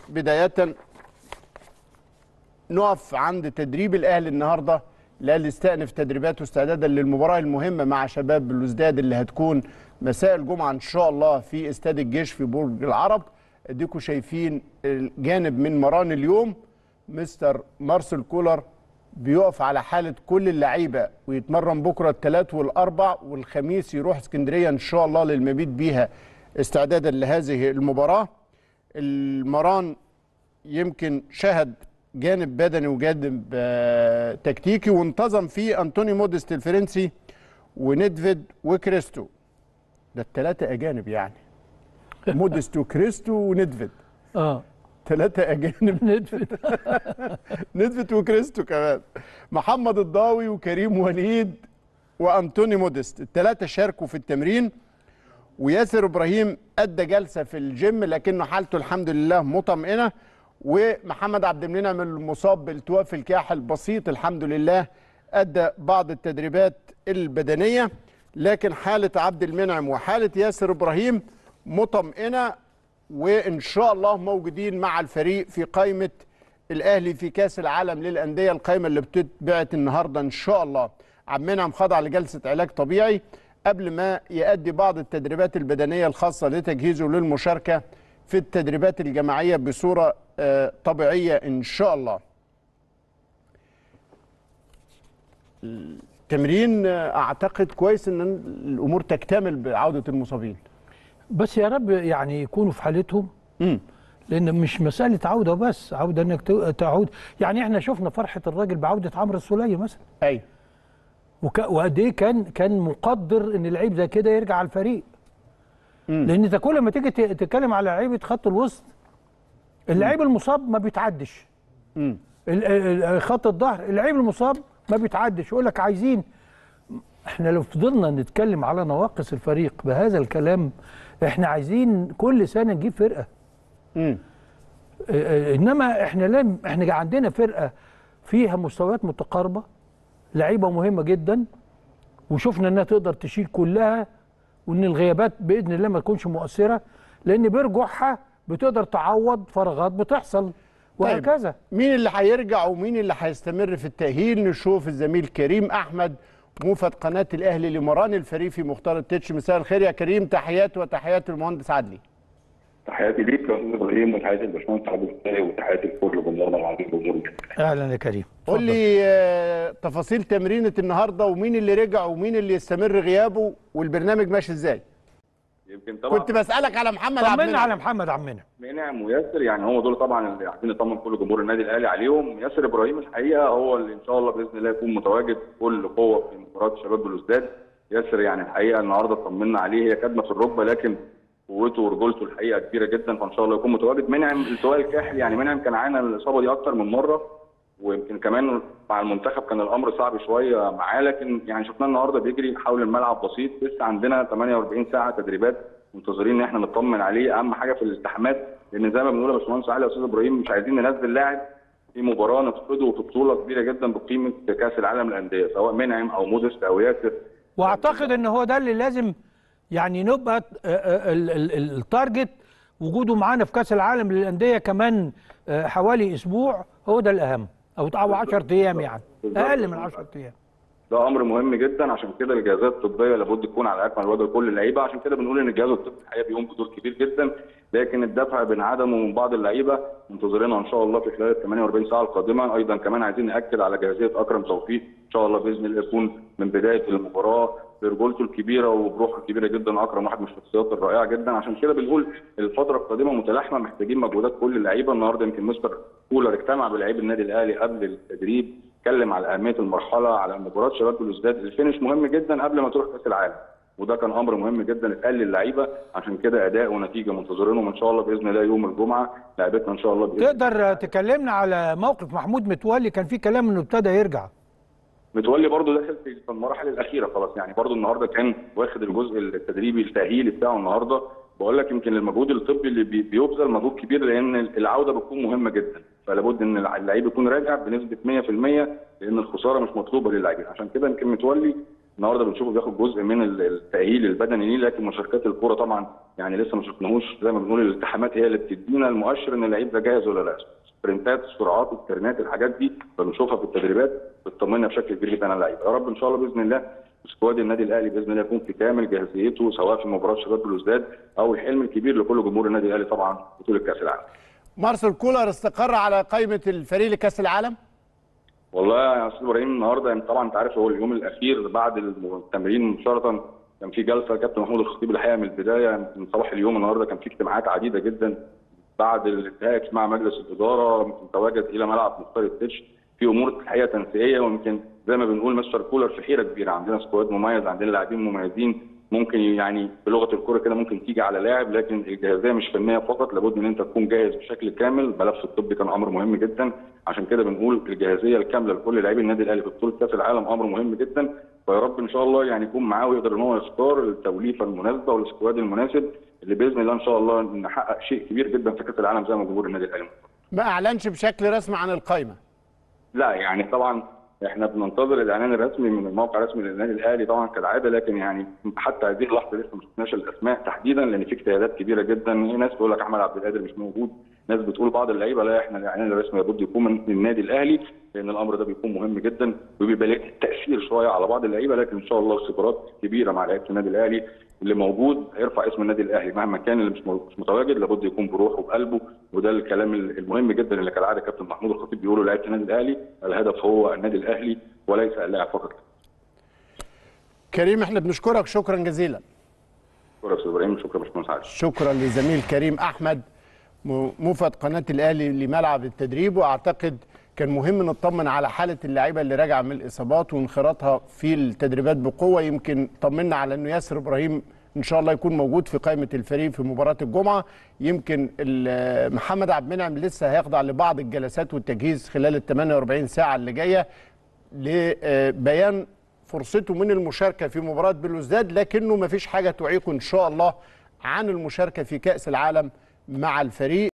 بداية نقف عند تدريب الأهلي النهاردة. الأهلي استأنف تدريباته استعدادا للمباراة المهمة مع شباب بلوزداد اللي هتكون مساء الجمعة إن شاء الله في استاد الجيش في برج العرب. اديكم شايفين الجانب من مران اليوم. مستر مارسيل كولر بيقف على حالة كل اللعيبة ويتمرن بكرة الثلاث والأربع والخميس يروح اسكندرية إن شاء الله للمبيت بيها استعدادا لهذه المباراة. المران يمكن شهد جانب بدني وجانب تكتيكي، وانتظم فيه أنتوني موديست الفرنسي وندفيد وكريستو. ده الثلاثة أجانب يعني موديست وكريستو وندفيد. ثلاثة أجانب. ندفيد وكريستو كمان. محمد الضاوي وكريم وليد وأنتوني موديست، الثلاثة شاركوا في التمرين. وياسر إبراهيم أدى جلسة في الجيم لكنه حالته الحمد لله مطمئنة. ومحمد عبد المنعم المصاب بالتواء في الكاحل بسيط الحمد لله أدى بعض التدريبات البدنية، لكن حالة عبد المنعم وحالة ياسر إبراهيم مطمئنة، وإن شاء الله موجودين مع الفريق في قائمة الأهلي في كأس العالم للأندية، القائمة اللي بتتبعت النهاردة إن شاء الله. عبد المنعم خضع لجلسة علاج طبيعي قبل ما يؤدي بعض التدريبات البدنية الخاصة لتجهيزه للمشاركة في التدريبات الجماعية بصورة طبيعية إن شاء الله. التمرين أعتقد كويس إن الأمور تكتمل بعودة المصابين، بس يا رب يعني يكونوا في حالتهم. لأن مش مسألة عودة بس، عودة إنك تعود. يعني إحنا شفنا فرحة الراجل بعودة عمرو السولية مثلا. أيوه. وقد إيه كان مقدر إن لعيب زي كده يرجع على الفريق. لأن أنت كل ما تيجي تتكلم على لعيبة خط الوسط، اللعيب المصاب ما بيتعدش. خط الظهر اللعيب المصاب ما بيتعدش. يقول لك عايزين، احنا لو فضلنا نتكلم على نواقص الفريق بهذا الكلام، احنا عايزين كل سنه نجيب فرقه. انما احنا عندنا فرقه فيها مستويات متقاربه، لعيبه مهمه جدا، وشفنا انها تقدر تشيل كلها، وان الغيابات باذن الله ما تكونش مؤثره، لان برجوعها بتقدر تعوض فراغات بتحصل وهكذا. طيب مين اللي هيرجع ومين اللي هيستمر في التأهيل؟ نشوف الزميل كريم أحمد موفد قناة الأهلي لمران الفريق في مختار التتش. مساء الخير يا كريم، تحيات وتحيات المهندس عدلي. تحياتي ليك يا استاذ ابراهيم، وتحياتي للباشمهندس عبد الفتاح، وتحياتي لكل جمهورنا العظيم وجمهور. اهلا يا كريم. قول لي تفاصيل تمرينة النهارده، ومين اللي رجع ومين اللي يستمر غيابه، والبرنامج ماشي ازاي؟ يمكن طبعا كنت بسألك على محمد عبد طمنا على محمد عبد المنعم وياسر، يعني هم دول طبعا اللي عايزين نطمن كل جمهور النادي الاهلي عليهم. ياسر ابراهيم الحقيقه هو اللي ان شاء الله باذن الله يكون متواجد بكل قوه في مباراه شباب بلوزداد. ياسر يعني الحقيقه النهارده طمنا عليه، هي كدمه في الركبه لكن قوته ورجولته الحقيقه كبيره جدا، فان شاء الله يكون متواجد. منعم التواء الكاحل، يعني منعم كان عانى الاصابه دي اكتر من مره، ويمكن كمان مع المنتخب كان الامر صعب شويه معاه، لكن يعني شفناه النهارده بيجري حول الملعب بسيط. لسه عندنا 48 ساعه تدريبات منتظرين ان احنا نطمن عليه. اهم حاجه في الالتحامات، لان زي ما بنقول يا باشمهندس علي يا استاذ ابراهيم، مش عايزين ننزل لاعب في مباراه نفقده في بطوله كبيره جدا بقيمه كاس العالم للانديه، سواء منعم او موديست او ياسر. واعتقد ان هو ده اللي لازم يعني نبقى التارجت، وجوده معانا في كاس العالم للانديه كمان حوالي اسبوع، هو ده الاهم، او 10 ايام، يعني اقل من 10 ايام. ده امر مهم جدا، عشان كده الجهازات الطبيه لابد تكون على اكمل وجه لكل اللعيبه. عشان كده بنقول ان الجهاز الطبي الحقيقه بيقوم بدور كبير جدا، لكن الدفع بانعدمه من بعض اللعيبه منتظرينها ان شاء الله في خلال ال 48 ساعه القادمه. ايضا كمان عايزين ناكد على جاهزيه اكرم توفيق، ان شاء الله باذن الله يكون من بدايه المباراه برجولته الكبيره وبروحه الكبيره جدا. اكرم واحد من الشخصيات الرائعه جدا، عشان كده بنقول الفتره القادمه متلاحمه، محتاجين مجهودات كل اللعيبه. النهارده يمكن مستر كولر اجتمع بلاعيبه النادي الاهلي قبل التدريب، اتكلم على اهميه المرحله، على مباراه شباب بلوزداد. الفينش مهم جدا قبل ما تروح كاس العالم، وده كان امر مهم جدا اتقال للعيبه، عشان كده اداء ونتيجه منتظرينهم ان شاء الله باذن الله يوم الجمعه. لعيبتنا ان شاء الله بإذن تقدر تكلمنا على موقف محمود متولي؟ كان في كلام انه ابتدى يرجع. متولي برضه داخل في المراحل الاخيره خلاص، يعني برضه النهارده كان واخد الجزء التدريبي التاهيلي بتاعه النهارده. بقول لك يمكن المجهود الطبي اللي بيبذل مجهود كبير، لان العوده بتكون مهمه جدا، فلابد ان اللعيب يكون راجع بنسبه 100%، لان الخساره مش مطلوبه للاعبين. عشان كده يمكن متولي النهارده بنشوفه بياخد جزء من التاهيل البدني ليه، لكن مشاركات الكوره طبعا يعني لسه ما شفناهوش. زي ما بنقول الالتحامات هي اللي بتدينا المؤشر ان اللعيب ده جاهز ولا لا. السبرنتات، السرعات، الترنات، الحاجات دي بنشوفها في التدريبات بتطمنا بشكل كبير جدا على اللعيبه. يا رب ان شاء الله باذن الله سكواد النادي الاهلي باذن الله يكون في كامل جاهزيته، سواء في مباراه شباب بلوزداد او الحلم الكبير لكل جمهور النادي الاهلي طبعا بطوله كاس العالم. مارسيل كولر استقر على قائمه الفريق لكاس العالم؟ والله يا استاذ ابراهيم النهارده يعني طبعا انت عارف هو اليوم الاخير بعد التمرين مباشره كان في جلسه كابتن محمود الخطيب الحقيقه من البدايه من صباح اليوم. النهارده كان في اجتماعات عديده جدا بعد الانتهاء اجتماع مجلس الاداره، تواجد الى ملعب مختار التتش في امور الحقيقه تنسيقيه، ويمكن زي ما بنقول مستر كولر في حيره كبيره. عندنا سكواد مميز، عندنا لاعبين مميزين، ممكن يعني بلغه الكوره كده ممكن تيجي على لاعب، لكن الجاهزيه مش فنيه فقط، لابد ان انت تكون جاهز بشكل كامل. الملف الطبي كان امر مهم جدا، عشان كده بنقول الجاهزيه الكامله لكل لاعبي النادي الاهلي في بطوله كاس العالم امر مهم جدا. فيا رب ان شاء الله يعني يكون معاه ويقدر ان هو يختار التوليفه المناسبه والسكواد المناسب اللي باذن الله ان شاء الله نحقق شيء كبير جدا في كاس العالم زي ما جمهور النادي الاهلي. ما اعلنش بشكل رسمي عن القائمه؟ لا يعني طبعا احنا بننتظر الاعلان الرسمي من الموقع الرسمي للنادي الاهلي طبعا كالعاده، لكن يعني حتى هذه اللحظه لسه ما شفناش الاسماء تحديدا، لان في اجتهادات كبيره جدا. ناس بتقول لك احمد عبد القادر مش موجود، ناس بتقول بعض اللعيبه لا احنا الاعلان الرسمي لابد يكون من النادي الاهلي، لان الامر ده بيكون مهم جدا وبيبقى له تاثير شويه على بعض اللعيبه، لكن ان شاء الله خبرات كبيره مع لعيبه النادي الاهلي اللي موجود هيرفع اسم النادي الاهلي مهما كان. اللي مش متواجد لابد يكون بروحه وبقلبه، وده الكلام المهم جدا اللي كالعاده كابتن محمود الخطيب بيقوله لعيبه النادي الاهلي، الهدف هو النادي الاهلي وليس اللاعب فقط. كريم احنا بنشكرك شكرا جزيلا. شكرا يا استاذ ابراهيم، شكرا يا باشمهندس عادل. شكرا لزميل كريم احمد موفد قناه الاهلي لملعب التدريب، واعتقد كان مهم نطمن على حاله اللعيبه اللي راجعه من الاصابات وانخراطها في التدريبات بقوه. يمكن طمنا على انه ياسر ابراهيم ان شاء الله يكون موجود في قائمه الفريق في مباراه الجمعه. يمكن محمد عبد المنعم لسه هيخضع لبعض الجلسات والتجهيز خلال ال 48 ساعه اللي جايه لبيان فرصته من المشاركه في مباراه بلوزداد، لكنه ما فيش حاجه تعيقه ان شاء الله عن المشاركه في كاس العالم مع الفريق.